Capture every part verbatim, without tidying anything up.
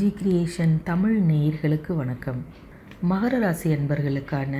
G creation Tamil நேயர்களுக்கு வணக்கம். மகர ராசி அன்பர்களுக்கான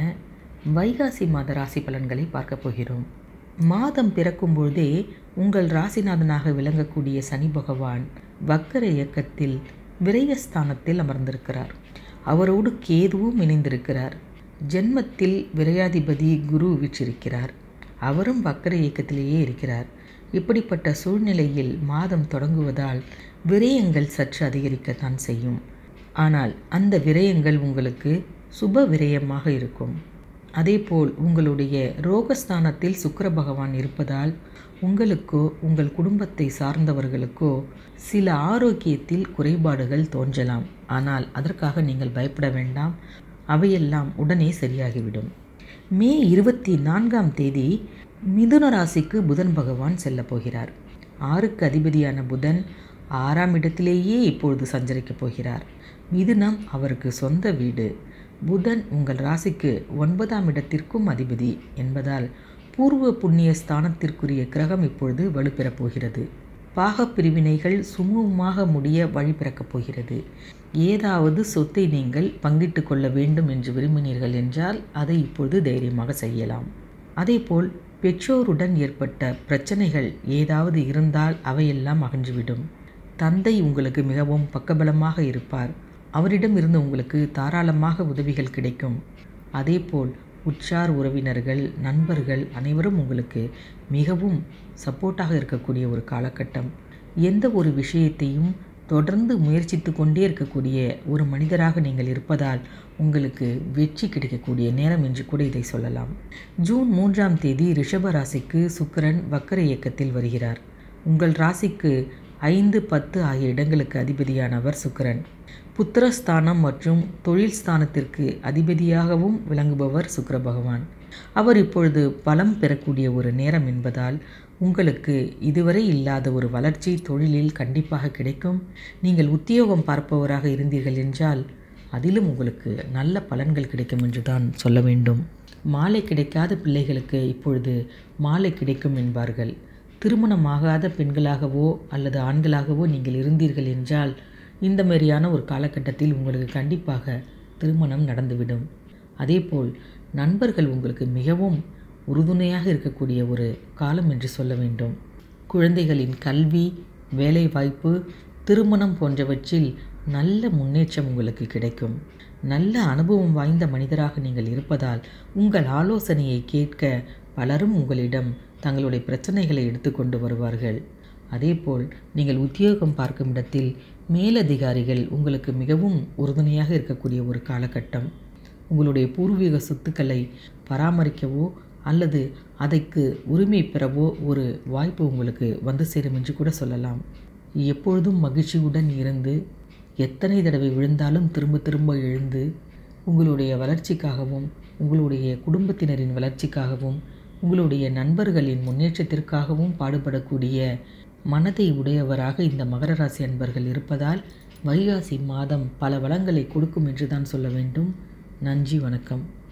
வைகாசி மாத ராசி பலன்களை பார்க்க போகிறோம். மாதம் பிறக்கும் பொழுதே உங்கள் ராசிநாதனாக விளங்கக்கூடிய சனி பகவான் வக்கர இயக்கத்தில் விரயஸ்தானத்தில் அமர்ந்திருக்கிறார். அவரோடு கேதுவும் இணைந்திருக்கிறார். ஜென்மத்தில் விரையாதிபதி குரு வீற்றிருக்கிறார். அவரும் வக்கர இயக்கத்திலேயே இருக்கிறார். இப்படிப்பட்ட சூழ்நிலையில் மாதம் தொடங்குவதால் விரயங்கள் சற்று அதிகரிக்கத்தான் செய்யும். ஆனால் அந்த விரயங்கள் உங்களுக்கு சுப விரயமாக இருக்கும். அதேபோல் உங்களுடைய ரோகஸ்தானத்தில் சுக்கிர பகவான் இருப்பதால் உங்களுக்கோ உங்கள் குடும்பத்தை சார்ந்தவர்களுக்கோ சில ஆரோக்கியத்தில் குறைபாடுகள் தோன்றலாம். ஆனால் அதற்காக நீங்கள் பயப்பட வேண்டாம். அவையெல்லாம் உடனே சரியாகிவிடும். மே இருபத்தி நான்காம் தேதி மிதுன ராசிக்கு புதன் பகவான் செல்ல போகிறார். ஆறுக்கு அதிபதியான புதன் ஆறாம் இடத்திலேயே இப்பொழுது சஞ்சரிக்கப் போகிறார். மிதுனம் அவருக்கு சொந்த வீடு. புதன் உங்கள் ராசிக்கு ஒன்பதாம் இடத்திற்கும் அதிபதி என்பதால் பூர்வ புண்ணிய ஸ்தானத்திற்குரிய கிரகம் இப்பொழுது வலுப்பெறப் போகிறது. பாகப்பிரிவினைகள் சுமூகமாக முடிய வழி பிறக்கப் போகிறது. ஏதாவது சொத்தை நீங்கள் பங்கிட்டு கொள்ள வேண்டும் என்று விரும்பினீர்கள் என்றால் அதை இப்பொழுது தைரியமாக செய்யலாம். அதேபோல் பெற்றோருடன் ஏற்பட்ட பிரச்சனைகள் ஏதாவது இருந்தால் அவையெல்லாம் அகன்றுவிடும். தந்தை உங்களுக்கு மிகவும் பக்கபலமாக இருப்பார். அவரிடம் இருந்து உங்களுக்கு தாராளமாக உதவிகள் கிடைக்கும். அதேபோல் உற்றார் உறவினர்கள், நண்பர்கள் அனைவரும் உங்களுக்கு மிகவும் சப்போர்ட்டாக இருக்கக்கூடிய ஒரு காலகட்டம். எந்த ஒரு விஷயத்தையும் தொடர்ந்து முயற்சித்து கொண்டே இருக்கக்கூடிய ஒரு மனிதராக நீங்கள் இருப்பதால் உங்களுக்கு வெற்றி கிடைக்கக்கூடிய நேரம் என்று கூட இதை சொல்லலாம். ஜூன் மூன்றாம் தேதி ரிஷப ராசிக்கு சுக்கிரன் வக்கர இயக்கத்தில் வருகிறார். உங்கள் ராசிக்கு ஐந்து பத்து ஆகிய இடங்களுக்கு அதிபதியானவர் சுக்கிரன். புத்திரஸ்தானம் மற்றும் தொழில் ஸ்தானத்திற்கு அதிபதியாகவும் விளங்குபவர் சுக்கிர பகவான். அவர் இப்பொழுது பலம் பெறக்கூடிய ஒரு நேரம் என்பதால் உங்களுக்கு இதுவரை இல்லாத ஒரு வளர்ச்சி தொழிலில் கண்டிப்பாக கிடைக்கும். நீங்கள் உத்தியோகம் பார்ப்பவராக இருந்தீர்கள் என்றால் அதிலும் உங்களுக்கு நல்ல பலன்கள் கிடைக்கும் என்று தான் சொல்ல வேண்டும். மாலை கிடைக்காத பிள்ளைகளுக்கு இப்பொழுது மாலை கிடைக்கும் என்பார்கள். திருமணமாகாத பெண்களாகவோ அல்லது ஆண்களாகவோ நீங்கள் இருந்தீர்கள் என்றால் இந்த மாதிரியான ஒரு காலகட்டத்தில் உங்களுக்கு கண்டிப்பாக திருமணம் நடந்துவிடும். அதேபோல் நண்பர்கள் உங்களுக்கு மிகவும் உறுதுணையாக இருக்கக்கூடிய ஒரு காலம் என்று சொல்ல வேண்டும். குழந்தைகளின் கல்வி, வேலைவாய்ப்பு, திருமணம் போன்றவற்றில் நல்ல முன்னேற்றம் உங்களுக்கு கிடைக்கும். நல்ல அனுபவம் வாய்ந்த மனிதராக நீங்கள் இருப்பதால் உங்கள் ஆலோசனையை கேட்க பலரும் உங்களிடம் தங்களுடைய பிரச்சனைகளை எடுத்துக்கொண்டு வருவார்கள். அதேபோல் நீங்கள் உத்தியோகம் பார்க்கும் இடத்தில் மேலதிகாரிகள் உங்களுக்கு மிகவும் உறுதுணையாக இருக்கக்கூடிய ஒரு காலகட்டம். உங்களுடைய பூர்வீக சொத்துக்களை பராமரிக்கவோ அல்லது அதற்கு உரிமை பெறவோ ஒரு வாய்ப்பு உங்களுக்கு வந்து சேரும் என்று கூட சொல்லலாம். எப்பொழுதும் மகிழ்ச்சியுடன் இருந்து எத்தனை தடவை விழுந்தாலும் திரும்ப திரும்ப எழுந்து உங்களுடைய வளர்ச்சிக்காகவும் உங்களுடைய குடும்பத்தினரின் வளர்ச்சிக்காகவும் உங்களுடைய நண்பர்களின் முன்னேற்றத்திற்காகவும் பாடுபடக்கூடிய மனதை உடையவராக இந்த மகர ராசி அன்பர்கள் இருப்பதால் வைகாசி மாதம் பல வளங்களை கொடுக்கும் என்று தான் சொல்ல வேண்டும். நன்றி, வணக்கம்.